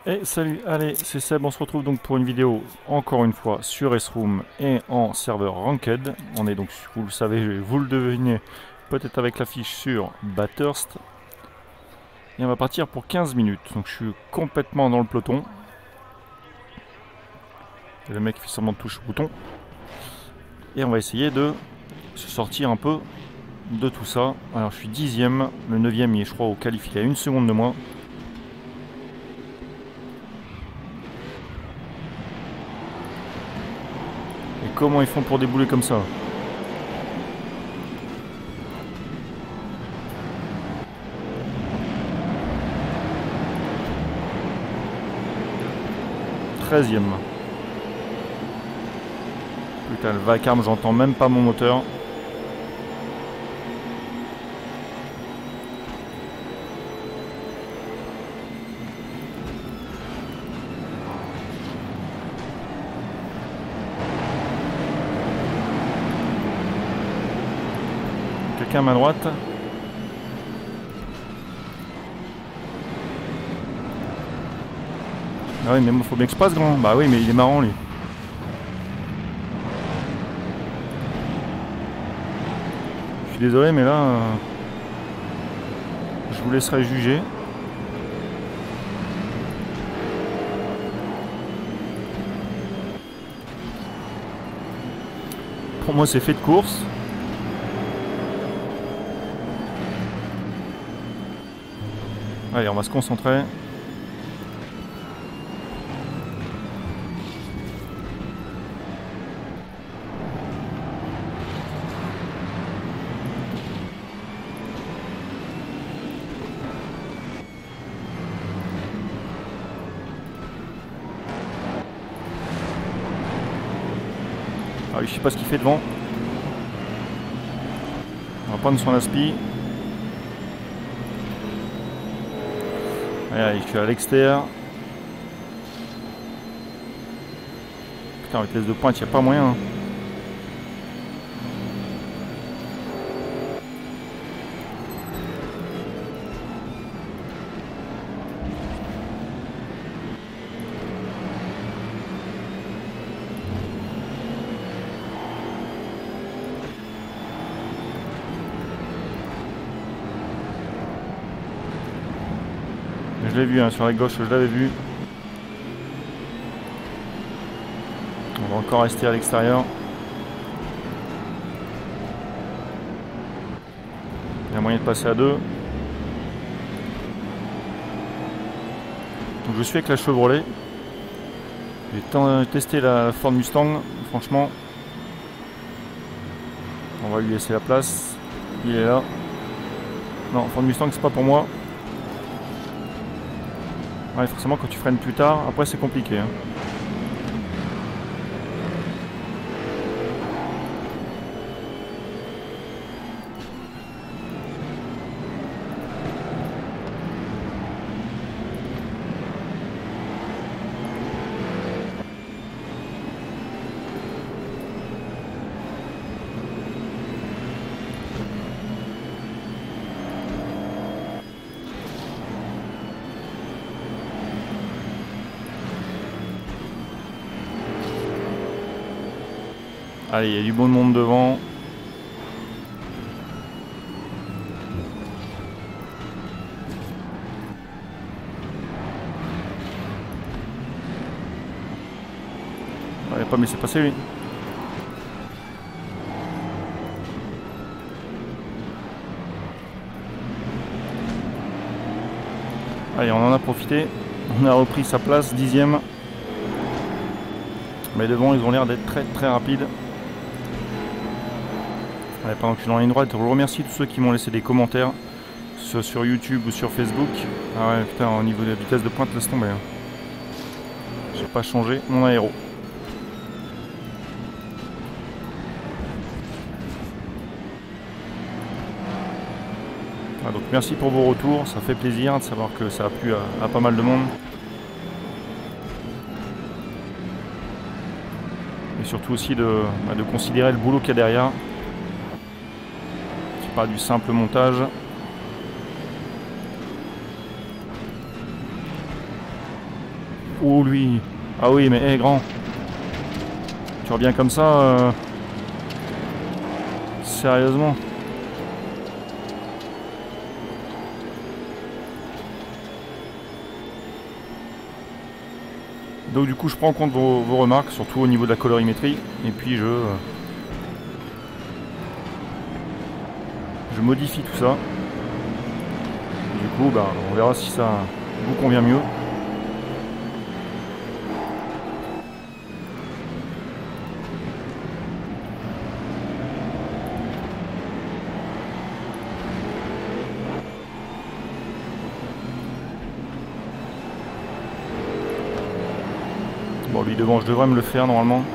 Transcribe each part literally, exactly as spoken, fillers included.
Et salut, allez, c'est Seb, on se retrouve donc pour une vidéo, encore une fois, sur S-Room et en serveur Ranked. On est donc, vous le savez, vous le devinez, peut-être avec l'affiche sur Bathurst. Et on va partir pour quinze minutes, donc je suis complètement dans le peloton. Et le mec fait semblant de toucher au bouton. Et on va essayer de se sortir un peu de tout ça. Alors je suis dixième, le neuvième il est je crois au qualif, il y a une seconde de moi. Et comment ils font pour débouler comme ça? treizième. Putain, le vacarme, j'entends même pas mon moteur. Quelqu'un à ma droite. Ah oui, mais moi, faut bien que je passe, grand. Bah oui, mais il est marrant, lui. Je suis désolé, mais là, euh, je vous laisserai juger. Pour moi, c'est fait de course. Allez, on va se concentrer. Ah oui, je sais pas ce qu'il fait devant. On va prendre son aspi. Allez, je suis à l'extérieur. Putain, en vitesse de pointe, il n'y a pas moyen. Hein. Je l'ai vu hein, sur la gauche, je l'avais vu. On va encore rester à l'extérieur. Il y a moyen de passer à deux. Donc je suis avec la Chevrolet. J'ai testé la Ford Mustang. Franchement, on va lui laisser la place. Il est là. Non, Ford Mustang c'est pas pour moi. Ouais, forcément quand tu freines plus tard, après c'est compliqué. Hein. Allez, il y a du bon monde devant. Il n'a pas me laissé passer lui. Allez, on en a profité. On a repris sa place, dixième. Mais devant, ils ont l'air d'être très très rapides. Allez, pendant que je suis dans la ligne droite, je vous remercie tous ceux qui m'ont laissé des commentaires, soit sur YouTube ou sur Facebook. Ah ouais, putain, au niveau de la vitesse de pointe, laisse tomber. Hein. J'ai pas changé mon aéro. Ah, donc merci pour vos retours, ça fait plaisir de savoir que ça a plu à, à pas mal de monde. Et surtout aussi de, bah, de considérer le boulot qu'il y a derrière. C'est pas du simple montage. Oh lui. Ah oui mais hé hey, grand. Tu reviens comme ça euh... Sérieusement. Donc du coup je prends en compte vos, vos remarques, surtout au niveau de la colorimétrie. Et puis je... Je modifie tout ça. Du coup bah, on verra si ça vous convient mieux. Bon lui devant je devrais me le faire normalement.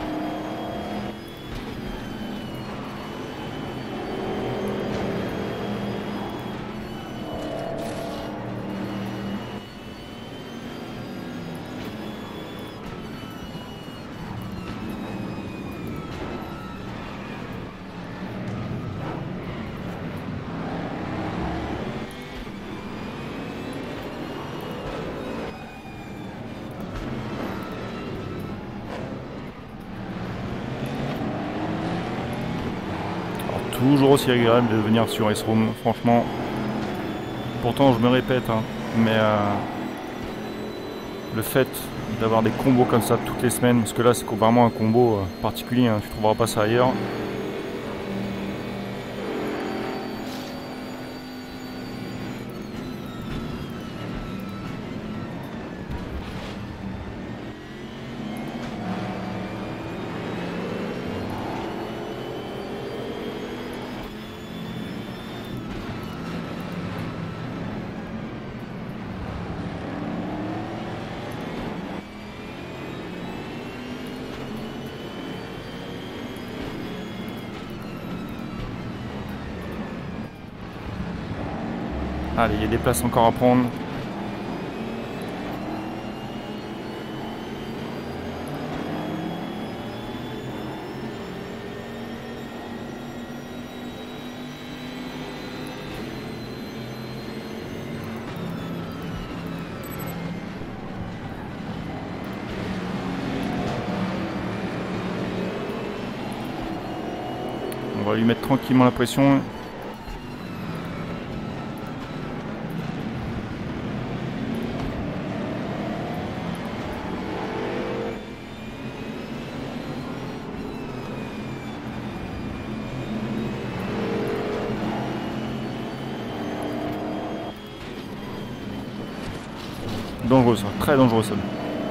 Toujours aussi agréable de venir sur Ice Room, franchement. Pourtant je me répète, hein, mais euh, le fait d'avoir des combos comme ça toutes les semaines, parce que là c'est vraiment un combo euh, particulier, hein, tu trouveras pas ça ailleurs. Allez, il y a des places encore à prendre. On va lui mettre tranquillement la pression. Dangereux ça, très dangereux ça.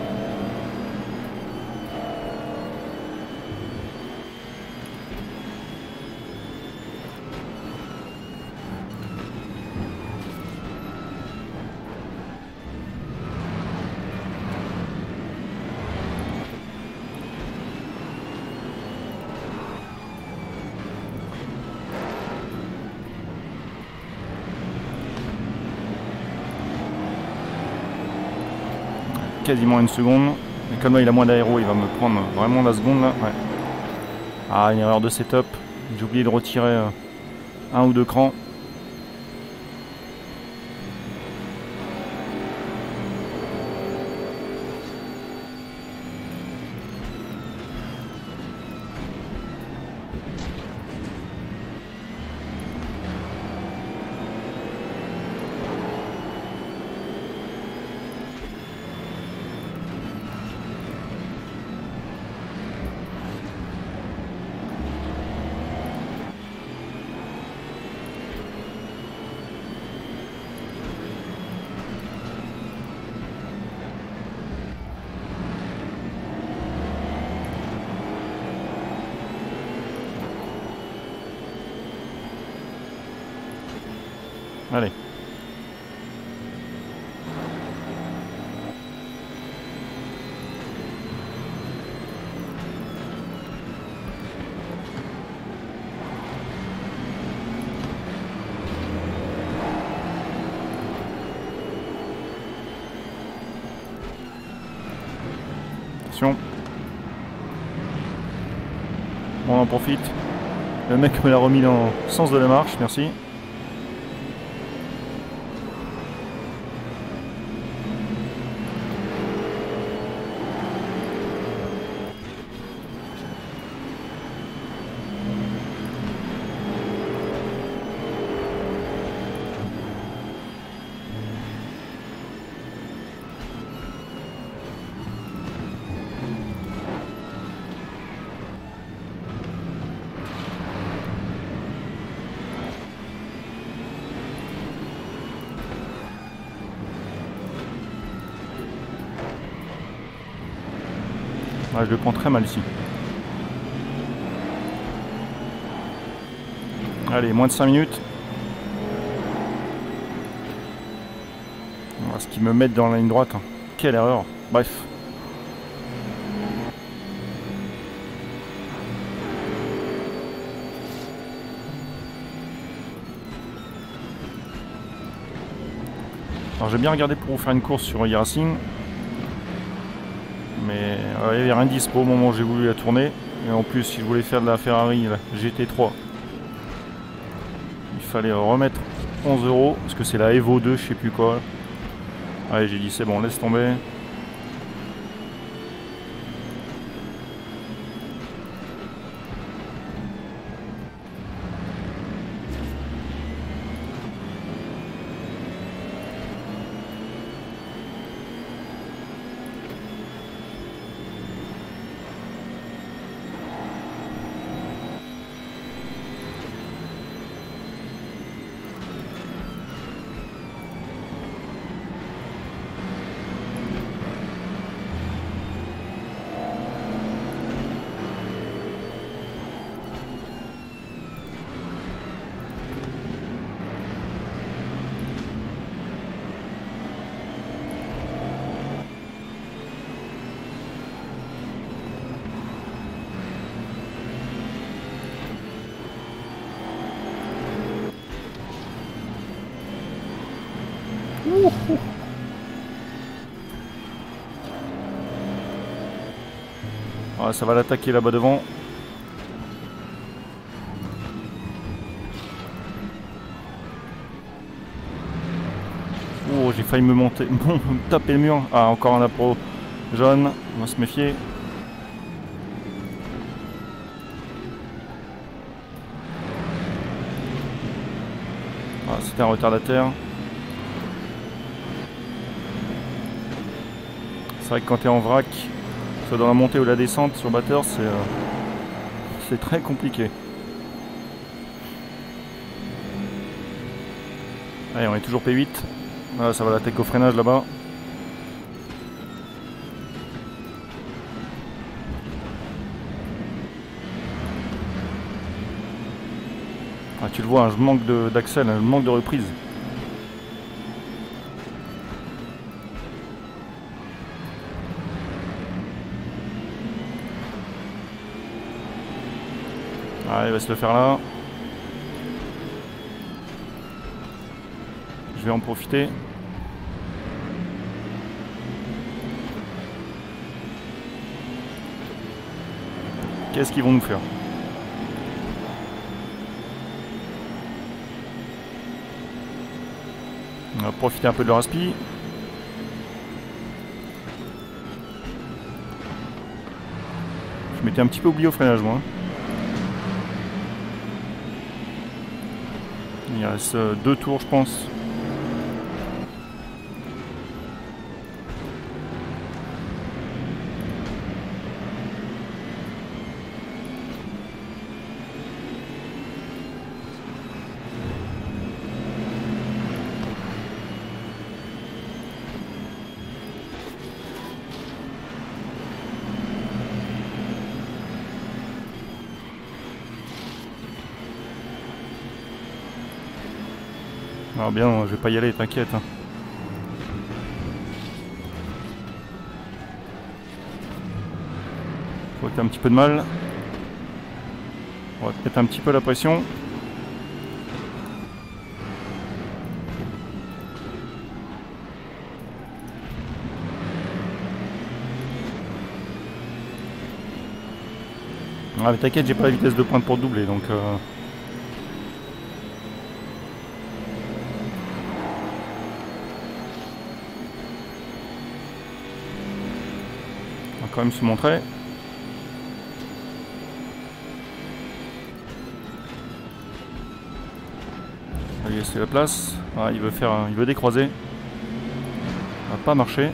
Quasiment une seconde. Mais comme là il a moins d'aéro, il va me prendre vraiment la seconde là. Ouais. Ah, une erreur de setup. J'ai oublié de retirer euh, un ou deux crans. Allez. Attention. Bon, on en profite. Le mec me l'a remis dans le sens de la marche, merci. Ah, je le prends très mal ici. Allez, moins de cinq minutes. Voilà, ce qui me met dans la ligne droite. Quelle erreur. Bref. Alors j'ai bien regardé pour vous faire une course sur e-racing. Mais euh, il n'y avait rien de dispo au moment où j'ai voulu la tourner. Et en plus, si je voulais faire de la Ferrari la G T trois, il fallait remettre onze euros. Parce que c'est la Evo deux, je sais plus quoi. Allez, j'ai dit c'est bon, laisse tomber. Ah, ça va l'attaquer là-bas devant. Oh, j'ai failli me monter, me taper le mur. Ah, encore un appro jaune, on va se méfier. Ah, c'était un retardataire. C'est vrai que quand tu es en vrac, soit dans la montée ou la descente sur batteur, c'est euh, c'est très compliqué. Allez, on est toujours P huit. Ah, ça va l'attaquer au freinage là-bas. Ah, tu le vois, hein, je manque d'axel, je manque de reprise. Ah, il va se le faire là. Je vais en profiter. Qu'est-ce qu'ils vont nous faire? On va profiter un peu de leur aspi. Je m'étais un petit peu oublié au freinage, moi. Il reste deux tours, je pense. Alors bien, je vais pas y aller, t'inquiète. Hein. Je vois que t'as un petit peu de mal. On va te mettre un petit peu la pression. Ah mais t'inquiète, j'ai pas la vitesse de pointe pour doubler, donc... Euh... On va quand même se montrer. Allez, c'est la place. Ah, il veut faire, il veut décroiser. Ça va pas marcher.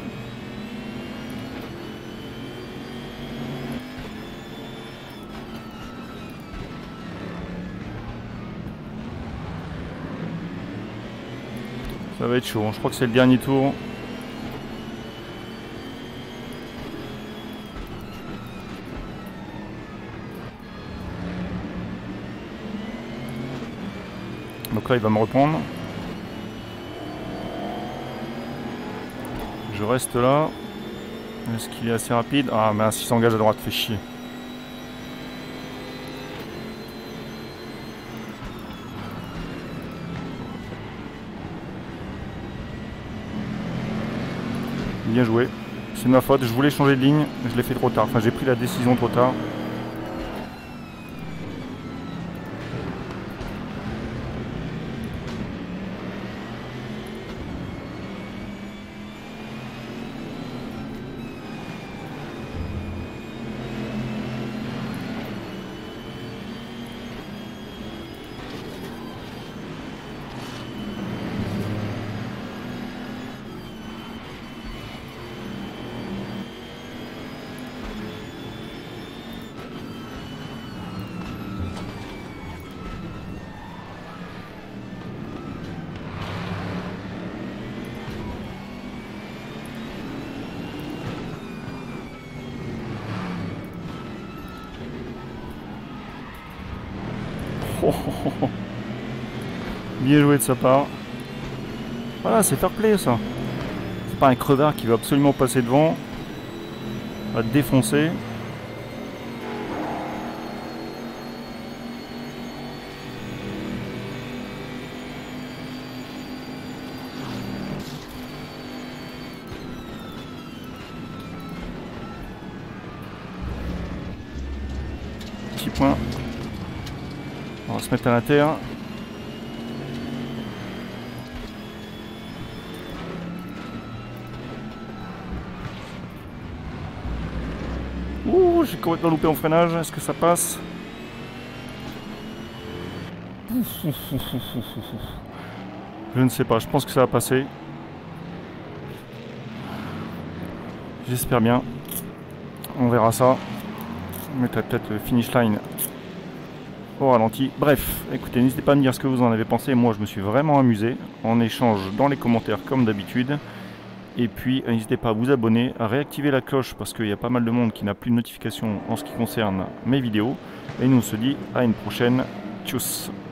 Ça va être chaud. Je crois que c'est le dernier tour. Donc là il va me reprendre. Je reste là. Est-ce qu'il est assez rapide? Ah mince, il s'engage à droite, fait chier. Bien joué. C'est de ma faute, je voulais changer de ligne, je l'ai fait trop tard. Enfin, j'ai pris la décision trop tard. Oh, oh, oh. Bien joué de sa part. Voilà, c'est fair play ça. C'est pas un crevard qui veut absolument passer devant. Va te défoncer. Petit point. On va se mettre à la terre. Ouh, j'ai complètement loupé en freinage. Est-ce que ça passe? Je ne sais pas, je pense que ça va passer. J'espère bien. On verra ça. On mettra peut-être le finish line au ralenti. Bref, écoutez, n'hésitez pas à me dire ce que vous en avez pensé. Moi, je me suis vraiment amusé. On échange dans les commentaires comme d'habitude. Et puis, n'hésitez pas à vous abonner, à réactiver la cloche parce qu'il y a pas mal de monde qui n'a plus de notification en ce qui concerne mes vidéos. Et nous on se dit à une prochaine. Tchuss!